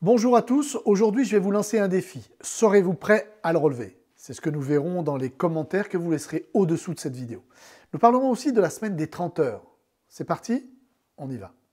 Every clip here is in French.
Bonjour à tous, aujourd'hui je vais vous lancer un défi. Serez-vous prêt à le relever? C'est ce que nous verrons dans les commentaires que vous laisserez au-dessous de cette vidéo. Nous parlerons aussi de la semaine des 30 heures. C'est parti? On y va.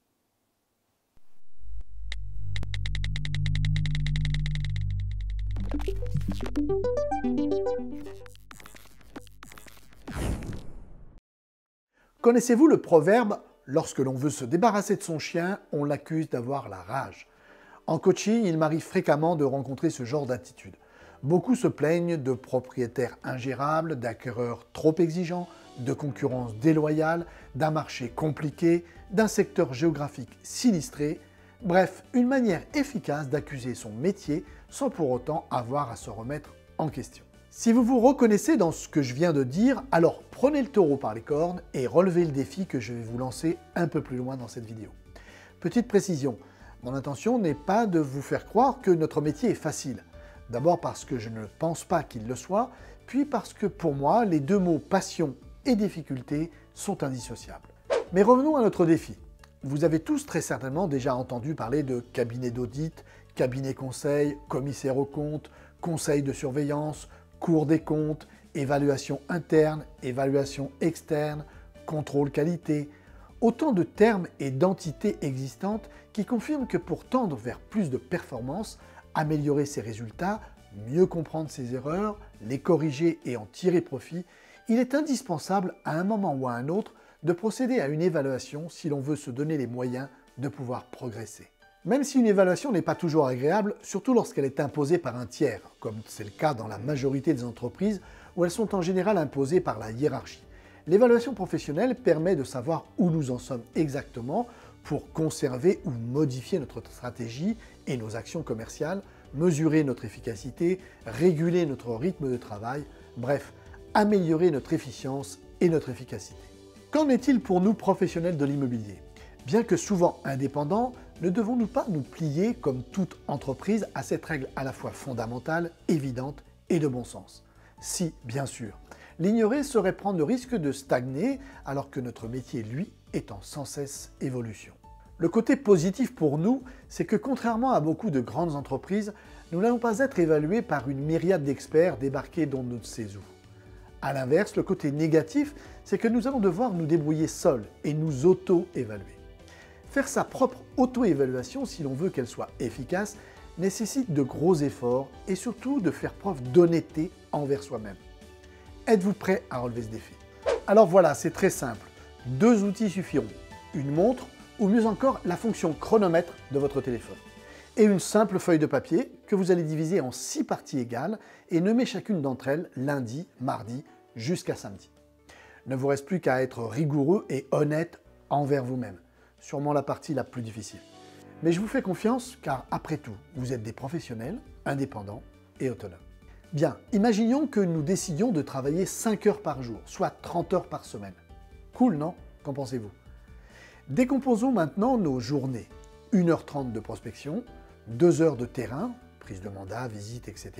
Connaissez-vous le proverbe « Lorsque l'on veut se débarrasser de son chien, on l'accuse d'avoir la rage ». En coaching, il m'arrive fréquemment de rencontrer ce genre d'attitude. Beaucoup se plaignent de propriétaires ingérables, d'acquéreurs trop exigeants, de concurrence déloyale, d'un marché compliqué, d'un secteur géographique sinistré. Bref, une manière efficace d'accuser son métier sans pour autant avoir à se remettre en question. Si vous vous reconnaissez dans ce que je viens de dire, alors prenez le taureau par les cornes et relevez le défi que je vais vous lancer un peu plus loin dans cette vidéo. Petite précision, mon intention n'est pas de vous faire croire que notre métier est facile. D'abord parce que je ne pense pas qu'il le soit, puis parce que pour moi, les deux mots passion et difficulté sont indissociables. Mais revenons à notre défi. Vous avez tous très certainement déjà entendu parler de cabinet d'audit, cabinet conseil, commissaire aux comptes, conseil de surveillance, cour des comptes, évaluation interne, évaluation externe, contrôle qualité. Autant de termes et d'entités existantes qui confirment que pour tendre vers plus de performance, améliorer ses résultats, mieux comprendre ses erreurs, les corriger et en tirer profit, il est indispensable à un moment ou à un autre de procéder à une évaluation si l'on veut se donner les moyens de pouvoir progresser. Même si une évaluation n'est pas toujours agréable, surtout lorsqu'elle est imposée par un tiers, comme c'est le cas dans la majorité des entreprises où elles sont en général imposées par la hiérarchie. L'évaluation professionnelle permet de savoir où nous en sommes exactement pour conserver ou modifier notre stratégie et nos actions commerciales, mesurer notre efficacité, réguler notre rythme de travail, bref, améliorer notre efficience et notre efficacité. Qu'en est-il pour nous professionnels de l'immobilier? Bien que souvent indépendants, ne devons-nous pas nous plier, comme toute entreprise, à cette règle à la fois fondamentale, évidente et de bon sens? Si, bien sûr. L'ignorer serait prendre le risque de stagner, alors que notre métier, lui, est en sans cesse évolution. Le côté positif pour nous, c'est que contrairement à beaucoup de grandes entreprises, nous n'allons pas être évalués par une myriade d'experts débarqués d'on ne sait où. A l'inverse, le côté négatif, c'est que nous allons devoir nous débrouiller seuls et nous auto-évaluer. Faire sa propre auto-évaluation, si l'on veut qu'elle soit efficace, nécessite de gros efforts et surtout de faire preuve d'honnêteté envers soi-même. Êtes-vous prêt à relever ce défi? Alors voilà, c'est très simple. Deux outils suffiront. Une montre ou mieux encore la fonction chronomètre de votre téléphone. Et une simple feuille de papier que vous allez diviser en 6 parties égales et nommer chacune d'entre elles lundi, mardi jusqu'à samedi. Ne vous reste plus qu'à être rigoureux et honnête envers vous-même. Sûrement la partie la plus difficile. Mais je vous fais confiance car après tout, vous êtes des professionnels, indépendants et autonomes. Bien, imaginons que nous décidions de travailler 5 heures par jour, soit 30 heures par semaine. Cool, non? Qu'en pensez-vous? Décomposons maintenant nos journées. 1h30 de prospection, 2 heures de terrain, prise de mandat, visite, etc.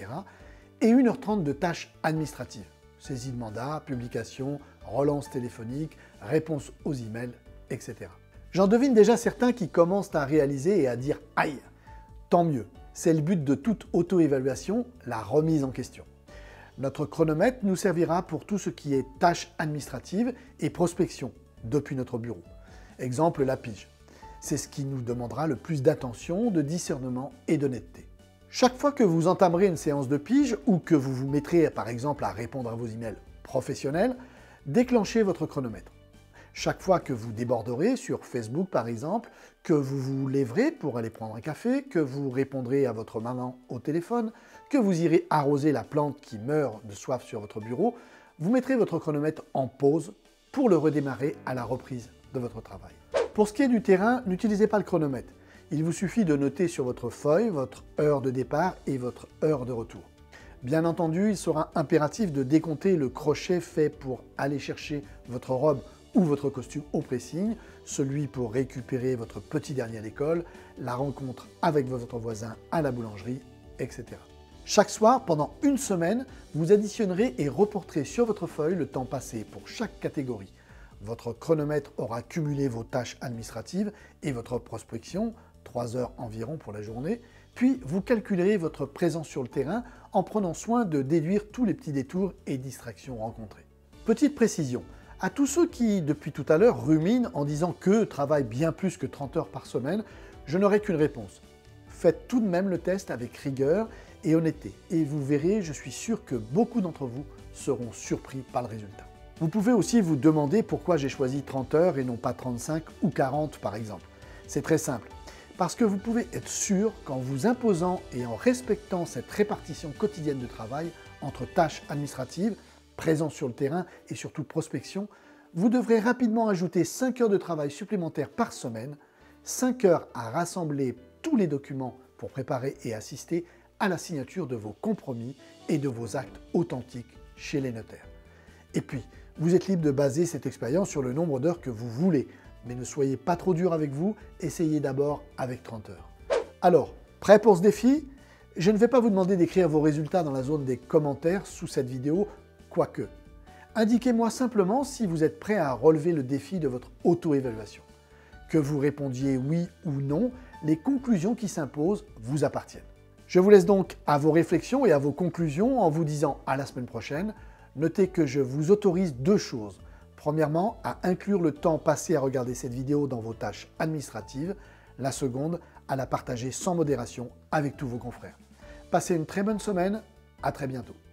et 1h30 de tâches administratives. Saisie de mandat, publication, relance téléphonique, réponse aux emails, etc. J'en devine déjà certains qui commencent à réaliser et à dire « Aïe !» Tant mieux, c'est le but de toute auto-évaluation, la remise en question. Notre chronomètre nous servira pour tout ce qui est tâches administratives et prospection depuis notre bureau. Exemple, la pige. C'est ce qui nous demandera le plus d'attention, de discernement et d'honnêteté. Chaque fois que vous entamerez une séance de pige ou que vous vous mettrez par exemple à répondre à vos emails professionnels, déclenchez votre chronomètre. Chaque fois que vous déborderez sur Facebook par exemple, que vous vous lèverez pour aller prendre un café, que vous répondrez à votre maman au téléphone, que vous irez arroser la plante qui meurt de soif sur votre bureau, vous mettrez votre chronomètre en pause pour le redémarrer à la reprise de votre travail. Pour ce qui est du terrain, n'utilisez pas le chronomètre. Il vous suffit de noter sur votre feuille votre heure de départ et votre heure de retour. Bien entendu, il sera impératif de décompter le crochet fait pour aller chercher votre robe ou votre costume au pressing, celui pour récupérer votre petit dernier à l'école, la rencontre avec votre voisin à la boulangerie, etc. Chaque soir, pendant une semaine, vous additionnerez et reporterez sur votre feuille le temps passé pour chaque catégorie. Votre chronomètre aura cumulé vos tâches administratives et votre prospection, 3 heures environ pour la journée, puis vous calculerez votre présence sur le terrain en prenant soin de déduire tous les petits détours et distractions rencontrés. Petite précision, à tous ceux qui, depuis tout à l'heure, ruminent en disant que travaillent bien plus que 30 heures par semaine, je n'aurai qu'une réponse. Faites tout de même le test avec rigueur et honnêteté, et vous verrez, je suis sûr que beaucoup d'entre vous seront surpris par le résultat. Vous pouvez aussi vous demander pourquoi j'ai choisi 30 heures et non pas 35 ou 40 par exemple. C'est très simple. Parce que vous pouvez être sûr qu'en vous imposant et en respectant cette répartition quotidienne de travail entre tâches administratives, présence sur le terrain et surtout prospection, vous devrez rapidement ajouter 5 heures de travail supplémentaires par semaine, 5 heures à rassembler tous les documents pour préparer et assister à la signature de vos compromis et de vos actes authentiques chez les notaires. Et puis, vous êtes libre de baser cette expérience sur le nombre d'heures que vous voulez, mais ne soyez pas trop dur avec vous, essayez d'abord avec 30 heures. Alors, prêt pour ce défi? Je ne vais pas vous demander d'écrire vos résultats dans la zone des commentaires sous cette vidéo, quoique. Indiquez-moi simplement si vous êtes prêt à relever le défi de votre auto-évaluation. Que vous répondiez oui ou non, les conclusions qui s'imposent vous appartiennent. Je vous laisse donc à vos réflexions et à vos conclusions en vous disant à la semaine prochaine. Notez que je vous autorise 2 choses. Premièrement, à inclure le temps passé à regarder cette vidéo dans vos tâches administratives. La seconde, à la partager sans modération avec tous vos confrères. Passez une très bonne semaine, à très bientôt.